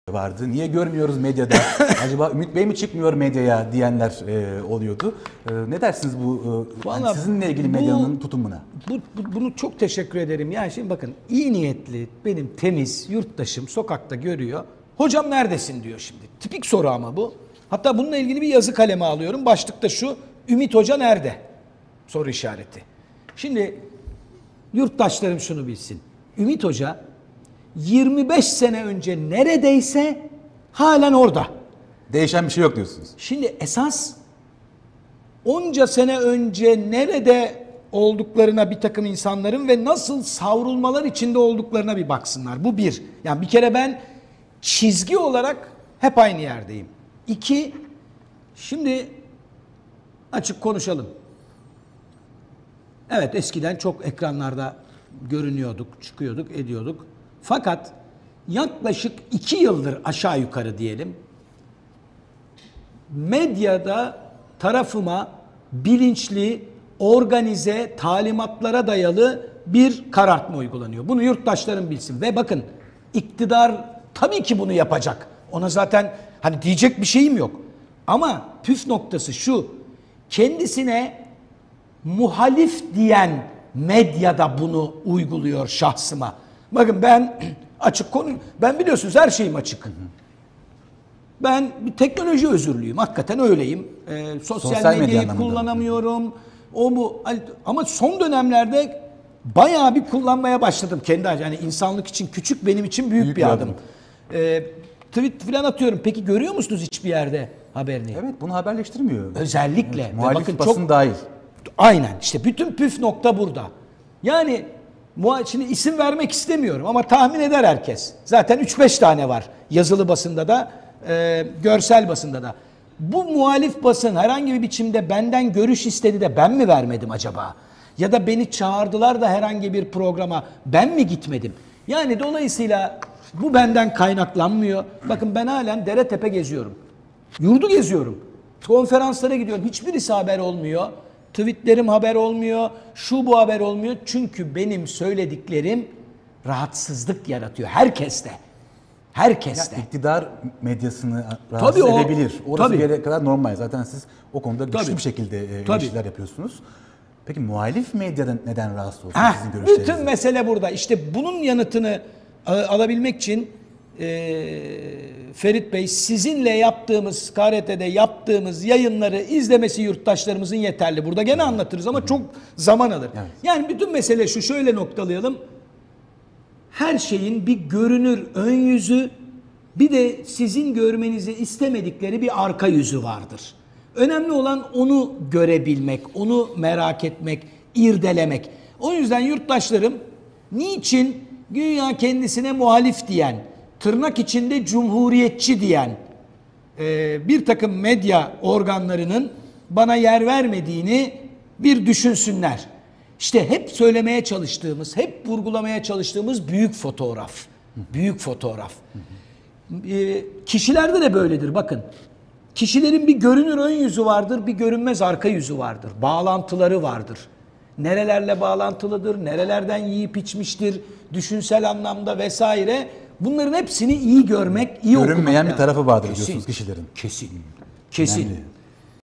vardı. Niye görmüyoruz medyada? Acaba Ümit Bey mi çıkmıyor medyaya diyenler oluyordu. Ne dersiniz bu Vallahi sizinle ilgili medyanın tutumuna? Bunu çok teşekkür ederim. Yani şimdi bakın, iyi niyetli, benim temiz yurttaşım sokakta görüyor. Hocam neredesin diyor şimdi. Tipik soru ama bu. Hatta bununla ilgili bir yazı kaleme alıyorum. Başlıkta şu: Ümit Hoca nerede? Soru işareti. Şimdi yurttaşlarım şunu bilsin. Ümit Hoca 25 sene önce neredeyse halen orada. Değişen bir şey yok diyorsunuz. Şimdi esas onca sene önce nerede olduklarına bir takım insanların ve nasıl savrulmalar içinde olduklarına bir baksınlar. Bu bir. Yani bir kere ben çizgi olarak hep aynı yerdeyim. İki, şimdi açık konuşalım. Evet, eskiden çok ekranlarda görünüyorduk, çıkıyorduk, ediyorduk. Fakat yaklaşık 2 yıldır aşağı yukarı diyelim, medyada tarafıma bilinçli, organize, talimatlara dayalı bir karartma uygulanıyor. Bunu yurttaşlarım bilsin. Ve bakın, iktidar tabii ki bunu yapacak. Ona zaten hani diyecek bir şeyim yok. Ama püf noktası şu: kendisine muhalif diyen medyada bunu uyguluyor şahsıma. Bakın, ben açık konu, ben biliyorsunuz her şeyim açık. Ben bir teknoloji özürlüyüm. Hakikaten öyleyim. Sosyal medyayı kullanamıyorum. O bu. Ama son dönemlerde bayağı bir kullanmaya başladım kendi. Yani insanlık için küçük, benim için büyük bir adım. Tweet falan atıyorum. Peki görüyor musunuz hiçbir yerde haberini? Evet, bunu haberleştirmiyor. Özellikle. Evet, muhalif bakın, basın çok dahil. Aynen. İşte bütün püf nokta burada. Yani şimdi isim vermek istemiyorum ama tahmin eder herkes. Zaten 3-5 tane var. Yazılı basında da, görsel basında da. Bu muhalif basın herhangi bir biçimde benden görüş istedi de ben mi vermedim acaba? Ya da beni çağırdılar da herhangi bir programa ben mi gitmedim? Yani dolayısıyla bu benden kaynaklanmıyor. Bakın, ben halen dere tepe geziyorum. Yurdu geziyorum. Konferanslara gidiyorum. Hiçbirisi haber olmuyor. Tweetlerim haber olmuyor. Şu bu haber olmuyor. Çünkü benim söylediklerim rahatsızlık yaratıyor. Herkeste. Herkeste. Ya, iktidar medyasını rahatsız edebilir. Orası bir yere kadar normal. Zaten siz o konuda güçlü bir şekilde ilişkiler yapıyorsunuz. Peki muhalif medyadan neden rahatsız olsun sizin görüşleriniz? Bütün mesele burada. İşte bunun yanıtını alabilmek için Ferit Bey, sizinle yaptığımız, KRT'de yaptığımız yayınları izlemesi yurttaşlarımızın yeterli. Burada gene anlatırız ama çok zaman alır. Evet. Yani bütün mesele şu, şöyle noktalayalım. Her şeyin bir görünür ön yüzü, bir de sizin görmenizi istemedikleri bir arka yüzü vardır. Önemli olan onu görebilmek, onu merak etmek, irdelemek. O yüzden yurttaşlarım, niçin güya kendisine muhalif diyen, tırnak içinde cumhuriyetçi diyen bir takım medya organlarının bana yer vermediğini bir düşünsünler. İşte hep söylemeye çalıştığımız, hep vurgulamaya çalıştığımız büyük fotoğraf. Büyük fotoğraf. Kişilerde de böyledir bakın. Kişilerin bir görünür ön yüzü vardır, bir görünmez arka yüzü vardır. Bağlantıları vardır. Nerelerle bağlantılıdır, nerelerden yiyip içmiştir, düşünsel anlamda vesaire. Bunların hepsini iyi görmek, iyi okumak. Görünmeyen bir tarafı vardır diyorsunuz kişilerin. Kesin. Kesin. Önemli.